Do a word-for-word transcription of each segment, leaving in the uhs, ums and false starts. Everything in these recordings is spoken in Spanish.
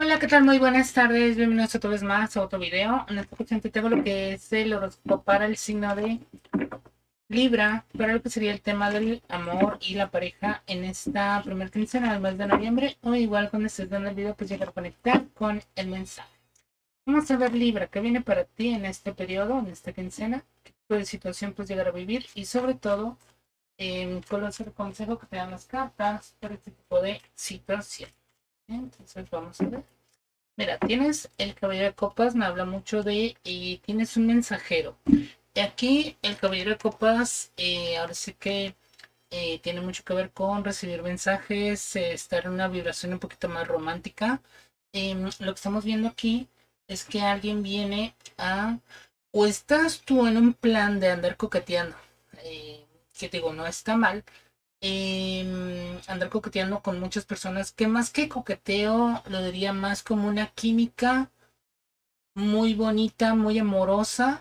Hola, ¿qué tal? Muy buenas tardes, bienvenidos otra vez más a otro video. En esta ocasión te tengo lo que es el horóscopo para el signo de Libra, para lo que sería el tema del amor y la pareja en esta primera quincena del mes de noviembre, o igual cuando estés dando el video pues llegar a conectar con el mensaje. Vamos a ver Libra, ¿qué viene para ti en este periodo, en esta quincena? ¿Qué tipo de situación puedes llegar a vivir? Y sobre todo, eh, ¿cuál es el consejo que te dan las cartas para este tipo de situación? Entonces vamos a ver. Mira, tienes el caballero de copas, me habla mucho de, y tienes un mensajero. Aquí el caballero de copas, eh, ahora sí que eh, tiene mucho que ver con recibir mensajes, eh, estar en una vibración un poquito más romántica. Em, lo que estamos viendo aquí es que alguien viene a, o estás tú en un plan de andar coqueteando, eh, que digo, no está mal, eh, andar coqueteando con muchas personas, que más que coqueteo lo diría más como una química muy bonita, muy amorosa,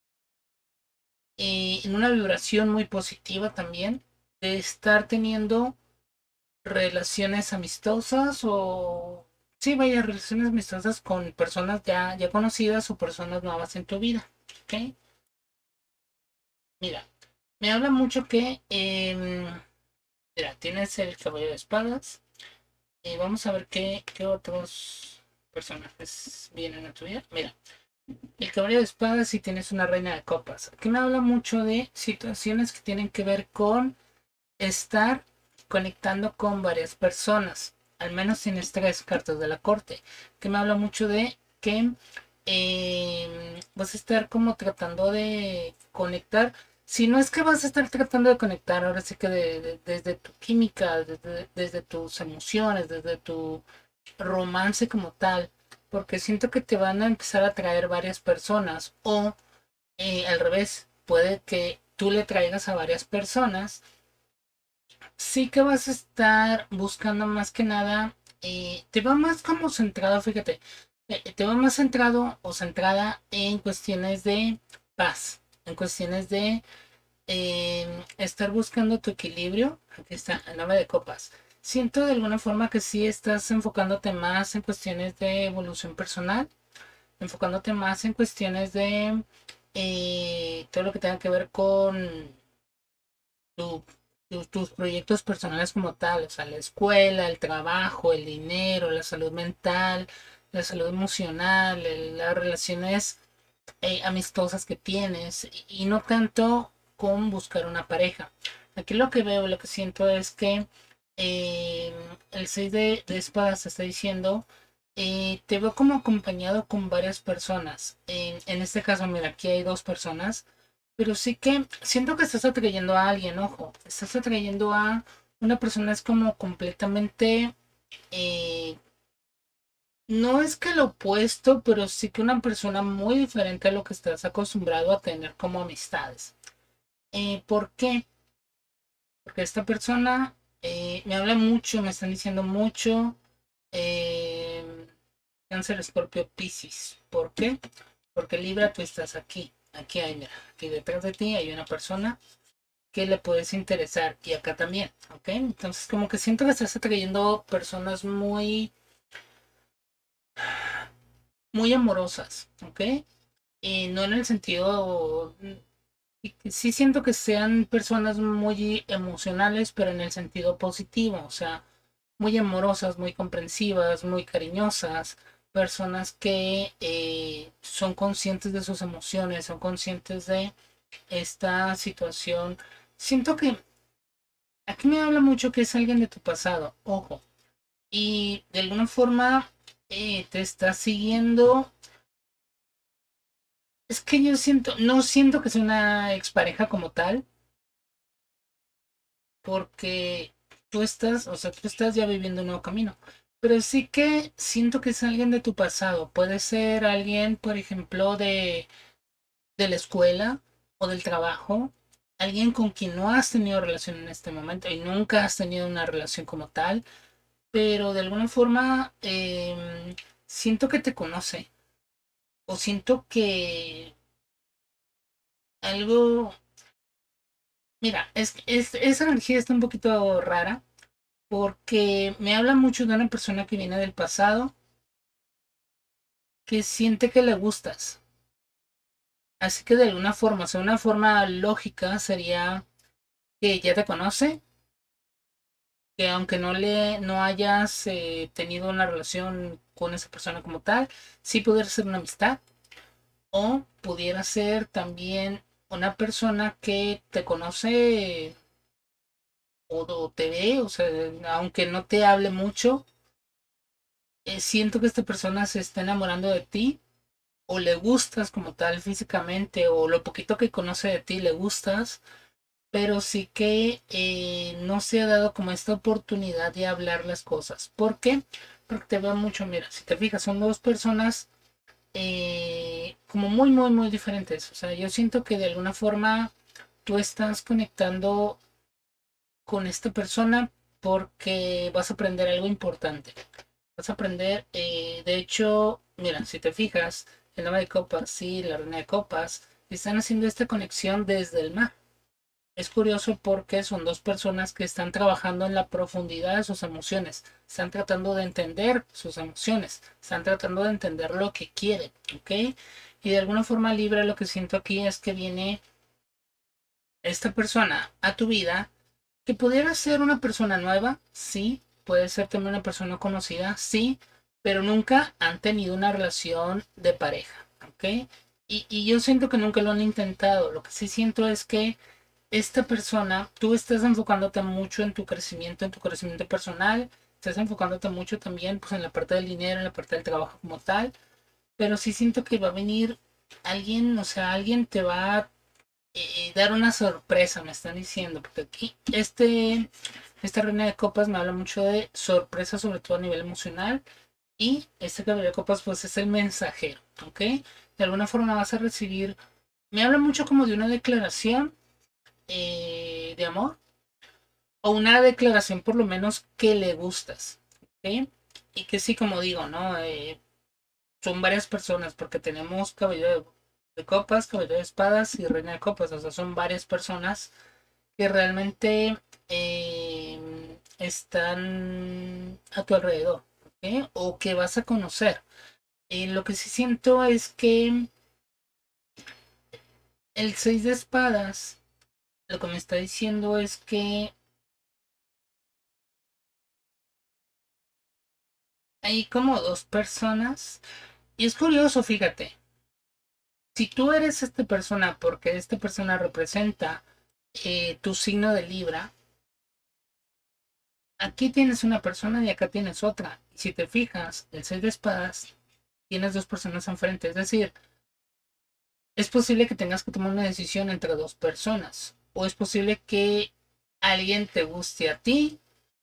eh, en una vibración muy positiva también, de estar teniendo relaciones amistosas o, sí, vaya, relaciones amistosas con personas ya, ya conocidas o personas nuevas en tu vida, ¿ok? Mira, me habla mucho que, eh, mira, tienes el caballero de espadas. Y vamos a ver qué, qué otros personajes vienen a tu vida. Mira, el caballero de espadas y tienes una reina de copas. Aquí me habla mucho de situaciones que tienen que ver con estar conectando con varias personas. Al menos en estas cartas de la corte. Que me habla mucho de que eh, vas a estar como tratando de conectar. Si no es que vas a estar tratando de conectar, ahora sí que de- de- desde tu química, desde, desde tus emociones, desde tu romance como tal, porque siento que te van a empezar a traer varias personas o eh, al revés, puede que tú le traigas a varias personas. Sí que vas a estar buscando más que nada, eh, te va más como centrado, fíjate, eh, te va más centrado o centrada en cuestiones de paz, en cuestiones de eh, estar buscando tu equilibrio. Aquí está el nueve de copas. Siento de alguna forma que sí estás enfocándote más en cuestiones de evolución personal, enfocándote más en cuestiones de eh, todo lo que tenga que ver con tu- tus, tus proyectos personales como tal, o sea, la escuela, el trabajo, el dinero, la salud mental, la salud emocional, el- las relaciones eh, amistosas que tienes y, y no tanto con buscar una pareja. Aquí lo que veo, lo que siento es que eh, el seis de, de espadas está diciendo, eh, te veo como acompañado con varias personas. En, en este caso, mira, aquí hay dos personas, pero sí que siento que estás atrayendo a alguien, ojo, estás atrayendo a una persona es como completamente, eh, no es que lo opuesto, pero sí que una persona muy diferente a lo que estás acostumbrado a tener como amistades. Eh, ¿por qué? Porque esta persona eh, me habla mucho, me están diciendo mucho. Eh, Cáncer, Escorpio, Piscis. ¿Por qué? Porque Libra, tú estás aquí. Aquí hay, mira, aquí detrás de ti hay una persona que le puedes interesar y acá también, ¿ok? Entonces como que siento que estás atrayendo personas muy, muy amorosas, ¿ok? Y no en el sentido, sí siento que sean personas muy emocionales, pero en el sentido positivo, o sea, muy amorosas, muy comprensivas, muy cariñosas, personas que eh, son conscientes de sus emociones, son conscientes de esta situación. Siento que aquí me habla mucho que es alguien de tu pasado, ojo, y de alguna forma eh, te está siguiendo. Es que yo siento, no siento que sea una expareja como tal, porque tú estás, o sea, tú estás ya viviendo un nuevo camino. Pero sí que siento que es alguien de tu pasado. Puede ser alguien, por ejemplo, de, de la escuela o del trabajo. Alguien con quien no has tenido relación en este momento y nunca has tenido una relación como tal. Pero de alguna forma em, siento que te conoce. O siento que algo... Mira, es, es, esa energía está un poquito rara porque me habla mucho de una persona que viene del pasado, que siente que le gustas. Así que de alguna forma, o sea, una forma lógica sería que ya te conoce, que aunque no le no hayas eh, tenido una relación con esa persona como tal, sí pudiera ser una amistad o pudiera ser también una persona que te conoce o, o te ve, o sea, aunque no te hable mucho, eh, siento que esta persona se está enamorando de ti o le gustas como tal físicamente o lo poquito que conoce de ti le gustas, pero sí que eh, no se ha dado como esta oportunidad de hablar las cosas. ¿Por qué? Porque te veo mucho, mira, si te fijas, son dos personas eh, como muy, muy, muy diferentes. O sea, yo siento que de alguna forma tú estás conectando con esta persona porque vas a aprender algo importante. Vas a aprender, eh, de hecho, mira, si te fijas, el Dama de Copas y la Reina de Copas están haciendo esta conexión desde el mar. Es curioso porque son dos personas que están trabajando en la profundidad de sus emociones, están tratando de entender sus emociones, están tratando de entender lo que quieren, ¿ok? Y de alguna forma libre lo que siento aquí es que viene esta persona a tu vida que pudiera ser una persona nueva, sí, puede ser también una persona conocida, sí, pero nunca han tenido una relación de pareja, ¿ok? Y, y yo siento que nunca lo han intentado, lo que sí siento es que esta persona, tú estás enfocándote mucho en tu crecimiento, en tu crecimiento personal, estás enfocándote mucho también pues, en la parte del dinero, en la parte del trabajo como tal, pero sí siento que va a venir alguien, o sea, alguien te va a eh, dar una sorpresa, me están diciendo, porque aquí este, esta reina de copas me habla mucho de sorpresa, sobre todo a nivel emocional, y este caballero de copas pues es el mensajero, ¿ok? De alguna forma vas a recibir, me habla mucho como de una declaración eh, de amor o una declaración por lo menos que le gustas, ¿ok? Y que sí, como digo, ¿no? Eh, son varias personas porque tenemos caballero de, de copas, caballero de espadas y reina de copas, o sea, son varias personas que realmente eh, están a tu alrededor, ¿ok? O que vas a conocer. Eh, lo que sí siento es que el seis de espadas, lo que me está diciendo es que hay como dos personas. Y es curioso, fíjate, si tú eres esta persona porque esta persona representa eh, tu signo de Libra, aquí tienes una persona y acá tienes otra. Y si te fijas, el seis de espadas, tienes dos personas enfrente. Es decir, es posible que tengas que tomar una decisión entre dos personas. O es posible que alguien te guste a ti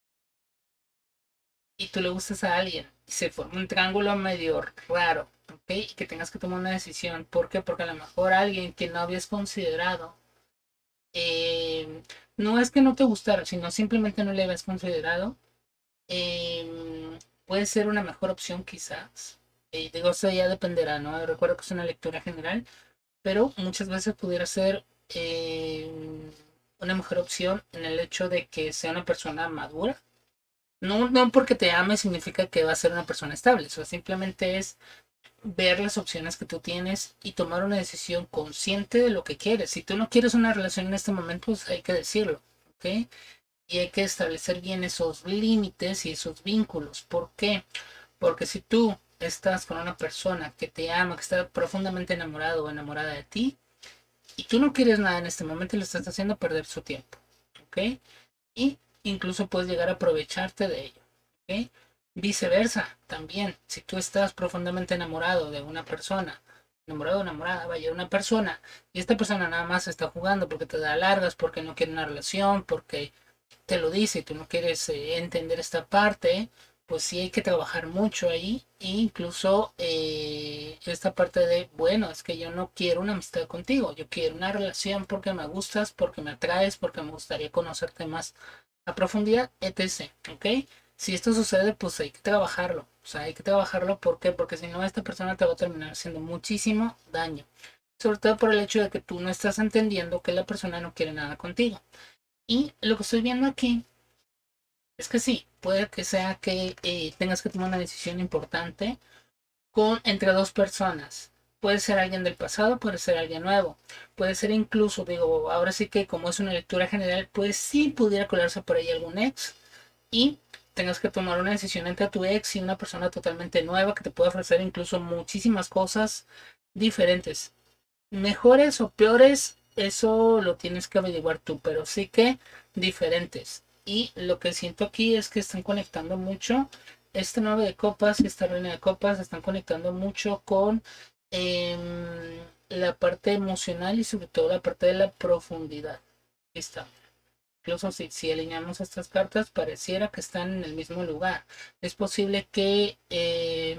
y tú le gustes a alguien. Y se forma un triángulo medio raro, ¿ok? Y que tengas que tomar una decisión. ¿Por qué? Porque a lo mejor alguien que no habías considerado eh, no es que no te gustara, sino simplemente no le habías considerado. Eh, puede ser una mejor opción quizás. Eh, digo, eso ya dependerá, ¿no? Recuerdo que es una lectura general, pero muchas veces pudiera ser eh, una mejor opción en el hecho de que sea una persona madura. No, no porque te ame significa que va a ser una persona estable, o sea, simplemente es ver las opciones que tú tienes y tomar una decisión consciente de lo que quieres. Si tú no quieres una relación en este momento, pues hay que decirlo, ¿ok? Y hay que establecer bien esos límites y esos vínculos. ¿Por qué? Porque si tú estás con una persona que te ama, que está profundamente enamorado o enamorada de ti, y tú no quieres nada en este momento, le estás haciendo perder su tiempo, ¿ok? Y incluso puedes llegar a aprovecharte de ello, ¿ok? Viceversa, también, si tú estás profundamente enamorado de una persona, enamorado o enamorada, vaya, una persona, y esta persona nada más está jugando porque te da largas, porque no quiere una relación, porque te lo dice y tú no quieres eh, entender esta parte, pues sí hay que trabajar mucho ahí, e incluso eh, esta parte de, bueno, es que yo no quiero una amistad contigo, yo quiero una relación porque me gustas, porque me atraes, porque me gustaría conocerte más a profundidad, etcétera. ¿Ok? Si esto sucede, pues hay que trabajarlo. O sea, hay que trabajarlo. ¿Por qué? Porque si no, esta persona te va a terminar haciendo muchísimo daño. Sobre todo por el hecho de que tú no estás entendiendo que la persona no quiere nada contigo. Y lo que estoy viendo aquí es que sí, puede que sea que eh, tengas que tomar una decisión importante con entre dos personas. Puede ser alguien del pasado, puede ser alguien nuevo, puede ser incluso, digo, ahora sí que como es una lectura general, pues sí pudiera colarse por ahí algún ex y tengas que tomar una decisión entre tu ex y una persona totalmente nueva que te puede ofrecer incluso muchísimas cosas diferentes. Mejores o peores, eso lo tienes que averiguar tú, pero sí que diferentes. Y lo que siento aquí es que están conectando mucho. Este nueve de copas y esta reina de copas están conectando mucho con eh, la parte emocional y sobre todo la parte de la profundidad. Ahí está. Incluso si, si alineamos estas cartas, pareciera que están en el mismo lugar. Es posible que eh,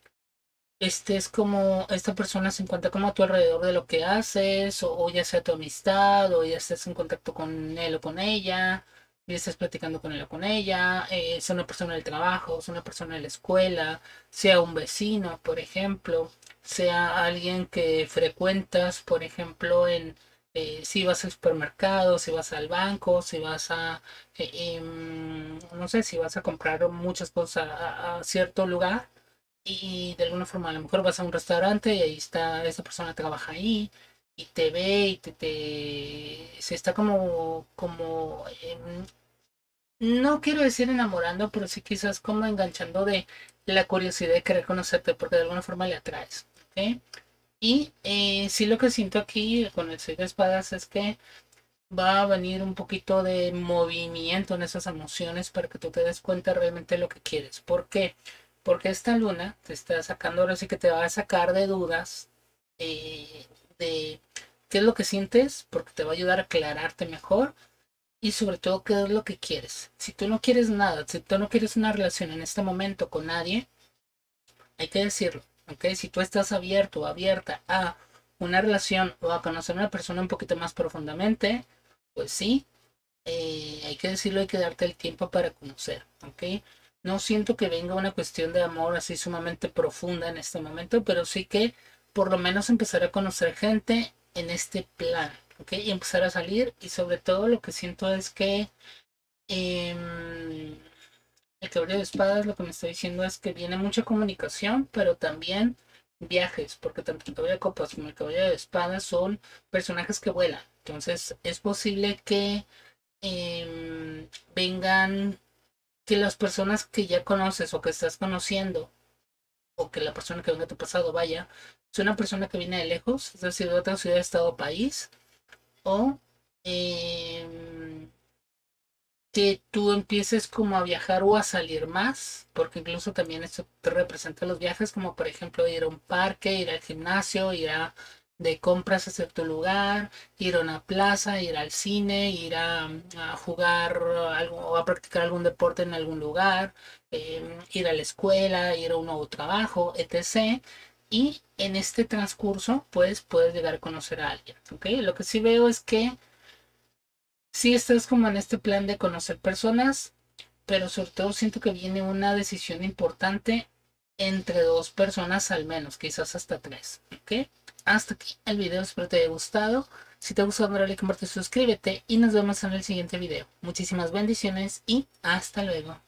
estés como, esta persona se encuentra como a tu alrededor de lo que haces, o, o ya sea tu amistad, o ya estés en contacto con él o con ella, y estés platicando con él o con ella, eh, sea una persona del trabajo, sea una persona de la escuela, sea un vecino, por ejemplo, sea alguien que frecuentas, por ejemplo, en eh, si vas al supermercado, si vas al banco, si vas a, eh, em, no sé, si vas a comprar muchas cosas a, a cierto lugar y de alguna forma a lo mejor vas a un restaurante y ahí está, esa persona trabaja ahí y te ve y te, te se está como, como, em, no quiero decir enamorando, pero sí quizás como enganchando de la curiosidad de querer conocerte porque de alguna forma le atraes, ¿ok? Y eh, sí lo que siento aquí con el seis de espadas es que va a venir un poquito de movimiento en esas emociones para que tú te des cuenta realmente de lo que quieres. ¿Por qué? Porque esta luna te está sacando, ahora sí que te va a sacar de dudas eh, de qué es lo que sientes, porque te va a ayudar a aclararte mejor y sobre todo qué es lo que quieres. Si tú no quieres nada, si tú no quieres una relación en este momento con nadie, hay que decirlo, ¿ok? Si tú estás abierto o abierta a una relación o a conocer a una persona un poquito más profundamente, pues sí, eh, hay que decirlo, hay que darte el tiempo para conocer, ¿ok? No siento que venga una cuestión de amor así sumamente profunda en este momento, pero sí que por lo menos empezar a conocer gente en este plan, ¿ok? Y empezar a salir y sobre todo lo que siento es que em, el caballero de espadas lo que me está diciendo es que viene mucha comunicación, pero también viajes, porque tanto el caballero de copas como el caballero de espadas son personajes que vuelan. Entonces es posible que em, vengan, que las personas que ya conoces o que estás conociendo, o que la persona que venga a tu pasado vaya, es una persona que viene de lejos, es decir, de otra ciudad, estado o país, o em, que tú empieces como a viajar o a salir más, porque incluso también esto te representa los viajes, como por ejemplo ir a un parque, ir al gimnasio, ir a de compras a cierto lugar, ir a una plaza, ir al cine, ir a, a jugar algo o a practicar algún deporte en algún lugar, eh, ir a la escuela, ir a un nuevo trabajo, etcétera. Y en este transcurso, pues puedes llegar a conocer a alguien, ¿ok? Lo que sí veo es que sí estás como en este plan de conocer personas, pero sobre todo siento que viene una decisión importante entre dos personas al menos, quizás hasta tres, ¿ok? Hasta aquí el video, espero te haya gustado. Si te ha gustado, dale like, comparte, suscríbete y nos vemos en el siguiente video. Muchísimas bendiciones y hasta luego.